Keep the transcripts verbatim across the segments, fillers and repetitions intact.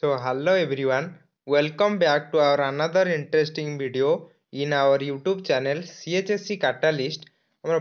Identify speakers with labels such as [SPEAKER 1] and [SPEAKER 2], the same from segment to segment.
[SPEAKER 1] So hello everyone, welcome back to our another interesting video in our YouTube channel C H S E Catalyst। हमरा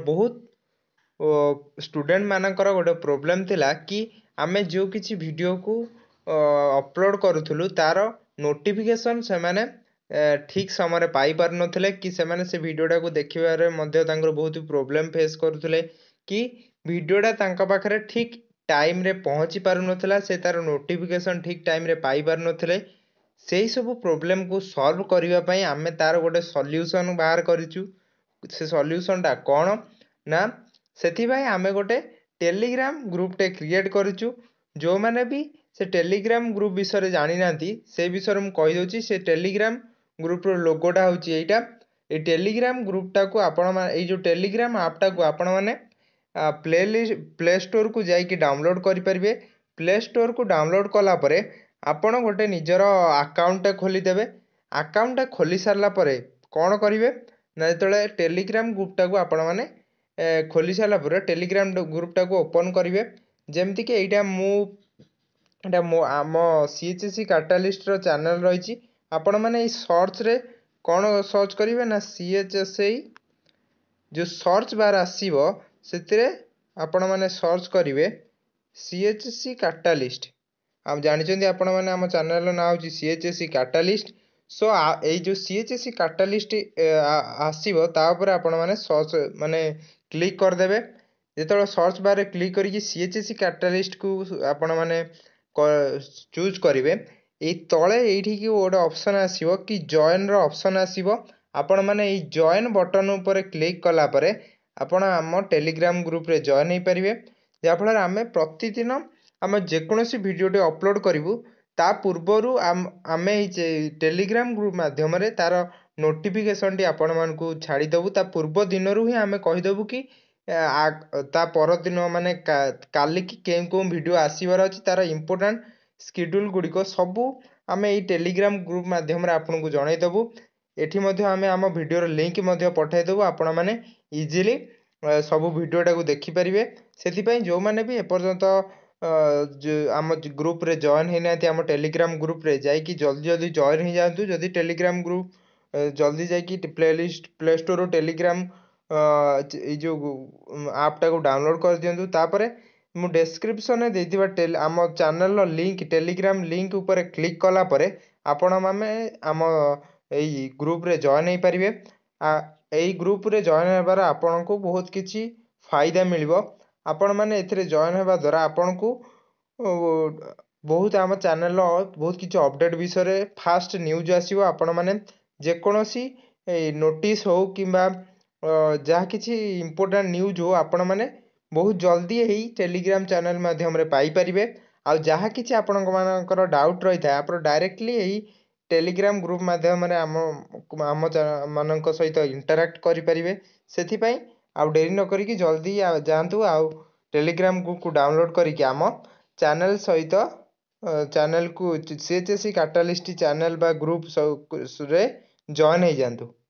[SPEAKER 1] बहुत student मानकर गोटे problem थिला कि आमे जो किछि वीडियो को अपलोड करूथुलु तार नोटिफिकेशन से माने ठीक समय पाई पार नथिले कि से माने से वीडियोटा को देखिबारे मध्ये तांकर बहुत प्रोब्लेम फेस करूथुले कि वीडियोटा तांका पाखरे ठीक टाइम रे पहुँची पारु नथिला से तार नोटिफिकेशन ठीक टाइम रे पाई पारु नथिले सेही सब प्रोब्लेम को सॉल्व करिवा पई आमे तार गोटे सॉल्यूशन बाहर करिचु। से सॉल्यूशन टा कोन ना सेथि भाई आमे गोटे टेलीग्राम ग्रुप टे क्रिएट करिचु। जो माने भी से टेलीग्राम ग्रुप विषय जानि नांती से विषय मु कहि दोची। से टेलीग्राम ग्रुप रो लोगोटा होची एटा। ए टेलीग्राम ग्रुप टा को आपण ए जो टेलीग्राम ऐप टा को आपण माने प्ले लिस्ट प्ले स्टोर को जाइए डाउनलोड करें। प्ले स्टोर को डाउनलोड कला परे आपण गोटे निजर अकाउंट खोलीदेवे। अकाउंट खोली सारा परे कौन करेंगे ना जो टेलीग्राम ग्रुपटा को आपण मैंने खोली सारापर टेलीग्राम ग्रुपटा को ओपन करेंगे। जमती कि यहाँ मुझा मो आम सीएचएसई कैटालिस्ट चैनल रही आपण मैंने सर्च रे कौन सर्च करेंगे ना सीएचएसई जो सर्च बार आसीबो से आपण मैंने सर्च करेंगे सीएचएसई कैटालिस्ट। आप जानते आपण मैंने आम चैनल ना हूँ सीएचएसई कैटालिस्ट। सो ये जो सीएचएसई कैटालिस्ट आसीबो तापर आपण मैंने सर्च माने क्लिक करदेवे। जो सर्च बार क्लिक करके सीएचएसई कैटालिस्ट को आपण मैंने चूज करेंगे। ये तले ये गोटे ऑप्शन आसीबो कि जॉइन रो ऑप्शन आसीबो। आपण मैंने ये जॉइन बटन ऊपर क्लिक कला परे आपण आम टेलीग्राम ग्रुप रे जॉइन हो पारे। जहाँफल आम प्रतिदिन आम जेकोसी भिडियोटे अपलोड करूँ ता पूर्वर आम टेलीग्राम ग्रुप माध्यम तार नोटिफिकेशन टी आपण मानकु छाड़ीदेबू। ता पूर्व दिन ही आम कहीदेबू कि ता पर दिन माने काली कि कें को वीडियो आसीबार अछि तार इंपोर्टेंट शेड्यूल गुड़िक सबू आम ये टेलीग्राम ग्रुप माध्यम आपन को जनईदेबू। एठी मध्य आम आम वीडियोर लिंक मध्य पठाइदेबू आपण मैंने इजिली सब वीडियोटा को देखिपारे। से जो मैंने भी एपर्यंत आम ग्रुप रे जॉइन होना आम टेलीग्राम ग्रुप रे जाइए जल्दी जल्दी जॉइन हो जातु। जदि टेलीग्राम ग्रुप जल्दी जाइए play list play store Telegram जो ऐपटा को डाउनलोड कर दिंतु। तापर मु डिस्क्रिप्शन में देथिबा टेल आम चैनल लिंक टेलीग्राम लिंक ऊपर क्लिक कला परे आपण माने आम यही ग्रुप रे जॉइन हो पारे। यही ग्रुप रे जॉइन होबार आपण को बहुत किछि फायदा मिलिबो। आपण माने एथिरे जॉइन होबा द्वारा आपण को बहुत आम चैनल बहुत किछि अपडेट विषय फास्ट न्यूज आसीबो। आपण माने जेकोसी नोटिस हो किंबा जहाँ किछि इंपोर्टेंट न्यूज हो आपण माने बहुत जल्दी यही टेलीग्राम चैनल माध्यम रे पाई परिबे। आ जहाँ किछि आपण मानकर डाउट रही था आप डायरेक्टली यही टेलीग्राम ग्रुप माध्यम आम आम मान सहित इंटराक्ट करें। से आउ डेरी न करी जल्दी जातु आउ टेलीग्राम ग्रुप को डाउनलोड करके आम चैनल सहित चैनल को सीएचएसई कैटालिस्ट चैनल बा ग्रुप रे जॉइन हो जातु।